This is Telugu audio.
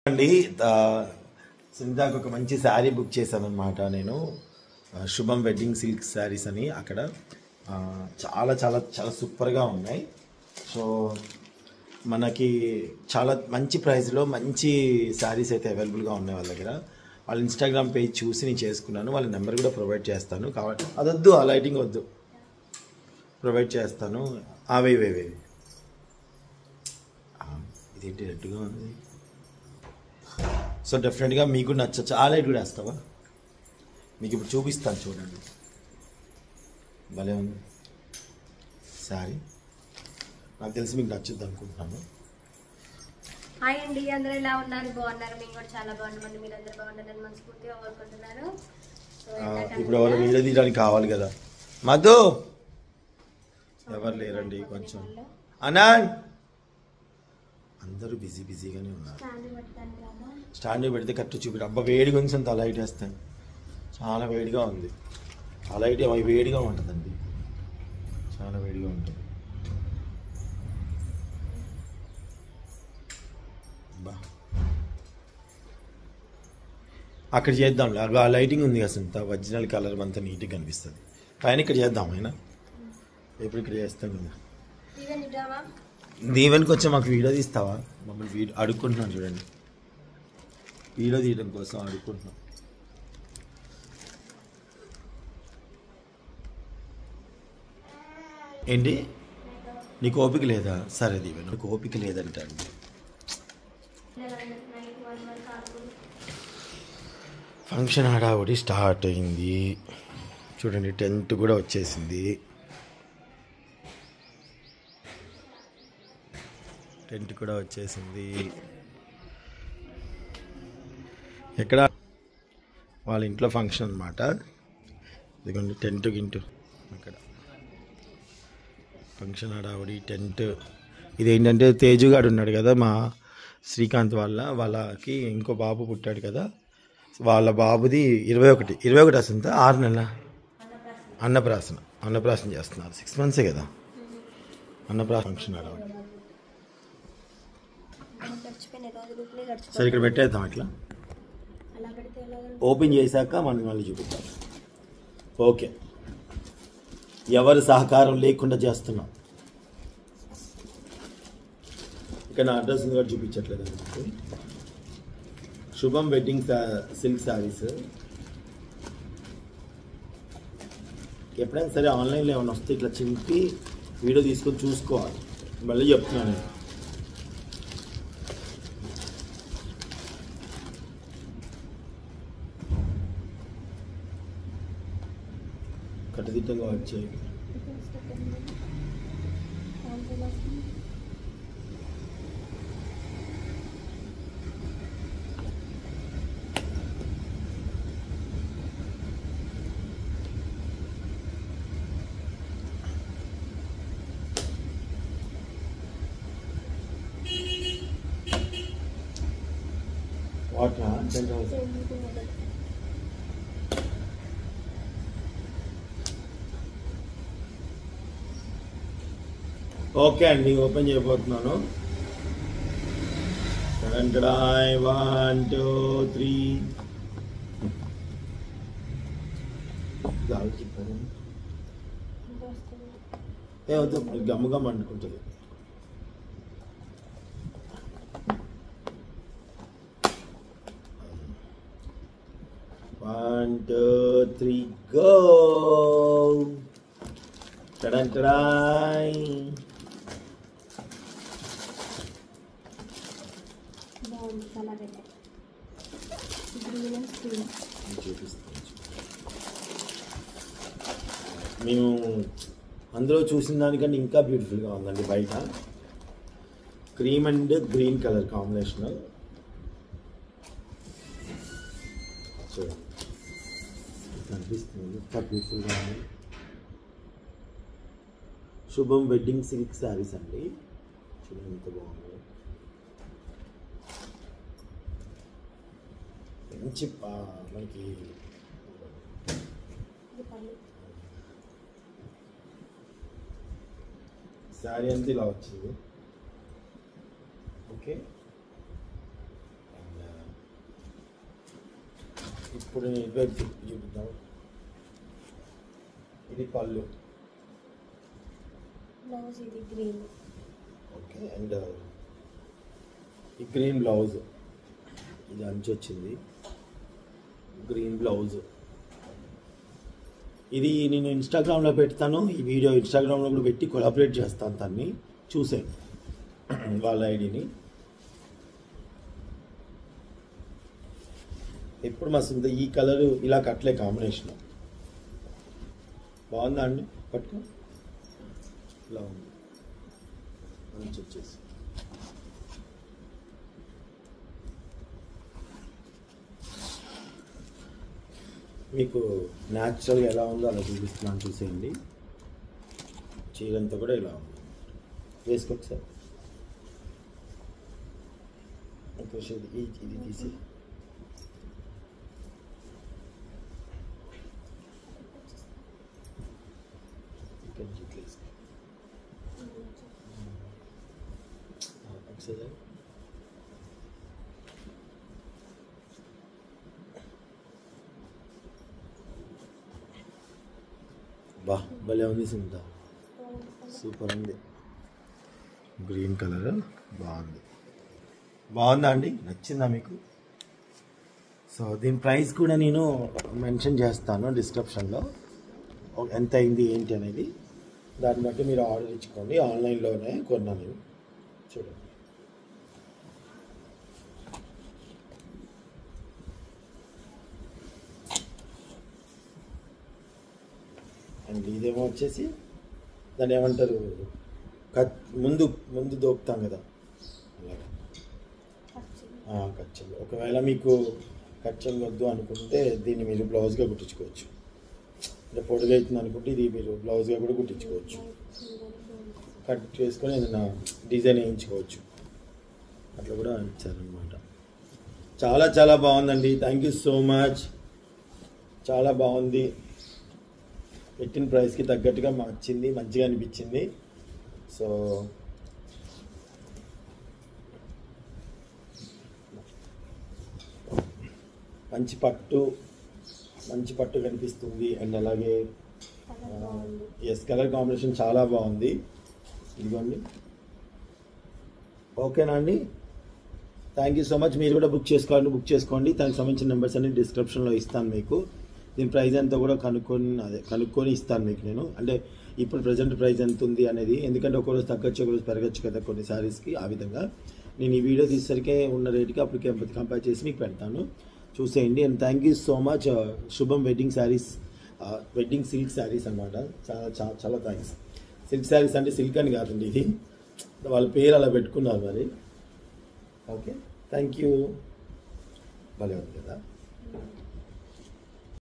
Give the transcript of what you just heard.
అండి సునీతకు ఒక మంచి శారీ బుక్ చేశాను అనమాట నేను. శుభం వెడ్డింగ్ సిల్క్ శారీస్ అని అక్కడ చాలా చాలా చాలా సూపర్గా ఉన్నాయి. సో మనకి చాలా మంచి ప్రైస్లో మంచి శారీస్ అయితే అవైలబుల్గా ఉన్నాయి వాళ్ళ దగ్గర. వాళ్ళ ఇన్స్టాగ్రామ్ పేజ్ చూసి నేను చేసుకున్నాను. వాళ్ళ నెంబర్ కూడా ప్రొవైడ్ చేస్తాను. కాబట్టి అదొద్దు, ఆ లైటింగ్ వద్దు, ప్రొవైడ్ చేస్తాను. అవే ఇదేంటి రెడ్గా ఉంది. సో డెఫినెట్గా మీకు నచ్చచ్చు. ఆ లైట్ కూడా వేస్తావా? మీకు ఇప్పుడు చూపిస్తాను చూడండి. భలే ఉంది శారీ. నాకు తెలిసి మీకు నచ్చుద్ది అనుకుంటున్నాను. హాయ్ అండి, అందరూ ఎలా ఉన్నారు? బాగున్నారు? మేము కూడా చాలా బాగున్నామండి. మీరు అందరూ బాగుండాలని మనస్ఫూర్తిగా కోరుకుంటున్నాను. ఇప్పుడు ఎవరు వీడియో తీయడానికి కావాలి కదా. మధు ఎవరు లేరండి కొంచెం. అనంత్ అందరూ బిజీగానే ఉన్నారు. స్టాండ్ పెడితే కరెక్ట్ చూపి. అబ్బా వేడిగా ఉంది. అంత లైట్ వేస్తాను. చాలా వేడిగా ఉంది. ఆ లైట్ వేడిగా ఉంటుందండి, చాలా వేడిగా ఉంటుంది. బా అక్కడ చేద్దాం. ఆ లైటింగ్ ఉంది కదా అంత ఒరిజినల్ కలర్ అంతా నీట్గా కనిపిస్తుంది. పైన ఇక్కడ చేద్దాం. అయినా ఎప్పుడు ఇక్కడ చేస్తాం కదా. దీవెనికి వచ్చి మాకు వీడియో తీస్తావా? మమ్మల్ని వీడియో అడుక్కుంటున్నాను చూడండి. వీడియో తీయడం కోసం అడుక్కుంటున్నాం. ఏంటి నీకు ఓపిక లేదా? సరే దీవెన్, నీకు ఓపిక లేదంటాను. ఫంక్షన్ హడావుడి స్టార్ట్ అయింది చూడండి. టెంట్ కూడా వచ్చేసింది. ఎక్కడ వాళ్ళ ఇంట్లో ఫంక్షన్ అన్నమాట. ఇదిగోండి టెంట్ గింటు అక్కడ ఫంక్షన్ హడావుడి టెంట్. ఇదేంటంటే తేజుగాడు ఉన్నాడు కదా, మా శ్రీకాంత్ వాళ్ళకి ఇంకో బాబు పుట్టాడు కదా. వాళ్ళ బాబుది 21 అసలు 6 నెలల అన్నప్రాసన చేస్తున్నారు. 6 months కదా అన్నప్రాసన ఫంక్షన్ హడావుడి. సరే ఇక్కడ పెట్టేద్దాం. ఇట్లా ఓపెన్ చేశాక మనం మళ్ళీ చూపిద్దాం. ఓకే, ఎవరి సహకారం లేకుండా చేస్తున్నాం. ఇక్కడ నా అడ్రస్ కూడా చూపించట్లేదు. శుభం వెడ్డింగ్ సిల్క్ శారీస్. ఎప్పుడైనా సరే ఆన్లైన్లో ఏమైనా వస్తే ఇట్లా చింపి వీడియో తీసుకొని చూసుకోవాలి. మళ్ళీ చెప్తున్నాను. కట్టుదిట్టంగా వచ్చాయి. ఓకే అండి, ఓపెన్ చేయబోతున్నాను. 1 2 3 గమ్ముగా మండుకుంటుంది. One, two, three, go! Ta-da-da-da! మేము అందులో చూసిన దానికంటే ఇంకా బ్యూటిఫుల్గా ఉందండి. బయట cream and green colour combination. చూడండి కనిపిస్తుంది, ఎంత బ్యూటిఫుల్గా ఉంది. శుభం వెడ్డింగ్ సిల్క్ శారీస్ అండి. చూడండి ఎంత బాగుంది. మంచి మనకి శారీ అంతా ఇలా వచ్చింది. ఓకే, ఇప్పుడు నేను ఇటువైపు చూపిద్దాం. ఇది పళ్ళు. బ్లౌజ్ ఇది గ్రీన్. ఓకే. అండ్ ఈ గ్రీన్ బ్లౌజ్, ఇది అంచు వచ్చింది, గ్రీన్ బ్లౌజ్. ఇది నేను ఇన్స్టాగ్రామ్లో పెడతాను, ఈ వీడియో ఇన్స్టాగ్రామ్లో కూడా పెట్టి కొలాబరేట్ చేస్తాను దాన్ని, చూసే వాళ్ళ ఐడిని. ఎప్పుడు మస్తు ఈ కలర్ ఇలా కట్టలే కాంబినేషన్. బాగుందా అండి? పట్టుకో, ఇలా ఉంది మంచి వచ్చేసి. మీకు న్యాచురల్గా ఎలా ఉందో అలా చూపిస్తున్నాను, చూసేయండి. చీరంతా కూడా ఇలా ఉంది. వేసుకోక సార్ ఇది తీసి ఒకసారి బా భలే ఉంది సింత, సూపర్ ఉంది. గ్రీన్ కలర్ బాగుంది. బాగుందా అండి? నచ్చిందా మీకు? సో దీని ప్రైస్ కూడా నేను మెన్షన్ చేస్తాను డిస్క్రిప్షన్లో, ఎంత అయింది ఏంటి అనేది. దాన్ని బట్టి మీరు ఆర్డర్ ఇచ్చుకోండి. ఆన్లైన్లోనే కొన్నా నేను, చూడండి. అండ్ ఇదేమో వచ్చేసి దాన్ని ఏమంటారు, ముందు ముందు దోపుతాం కదా, అలాగా కచ్చలు. ఒకవేళ మీకు కచ్చలు వద్దు అనుకుంటే దీన్ని మీరు బ్లౌజ్గా కుట్టించుకోవచ్చు. అంటే పొడుగు అవుతుంది అనుకుంటే ఇది మీరు బ్లౌజ్గా కూడా కుట్టించుకోవచ్చు. కట్ చేసుకొని ఏదైనా డిజైన్ వేయించుకోవచ్చు. అట్లా కూడా ఇచ్చారనమాట. చాలా చాలా బాగుందండి. Thank you so much. చాలా బాగుంది. పెట్టిన ప్రైస్కి తగ్గట్టుగా వచ్చింది, మంచిగా అనిపించింది. సో మంచి పట్టు కనిపిస్తుంది. అండ్ అలాగే ఎస్, కలర్ కాంబినేషన్ చాలా బాగుంది. ఇదిగోండి. ఓకేనా అండి? Thank you so much. మీరు కూడా బుక్ చేసుకోండి. దానికి సంబంధించిన నెంబర్స్ అన్ని డిస్క్రిప్షన్లో ఇస్తాను మీకు. దీని ప్రైస్ ఎంతో కూడా కనుక్కొని ఇస్తాను మీకు నేను. అంటే ఇప్పుడు ప్రజెంట్ ప్రైస్ ఎంత ఉంది అనేది, ఎందుకంటే ఒకరోజు తగ్గచ్చు, ఒకరోజు పెరగచ్చు కదా కొన్ని శారీస్కి. ఆ విధంగా నేను ఈ వీడియో తీసేసరికి ఉన్న రేటుకి అప్పటికే కంపేర్ చేసి మీకు పెడతాను, చూసేయండి. And thank you so much. Shubham wedding silk saris అనమాట. చాలా చాలా చాలా థ్యాంక్స్. సిల్క్ శారీస్ అంటే సిల్క్ అని కాదండి, ఇది వాళ్ళ పేరు అలా పెట్టుకున్నారు మరి. Okay, thank you. భలే ఉంది కదా.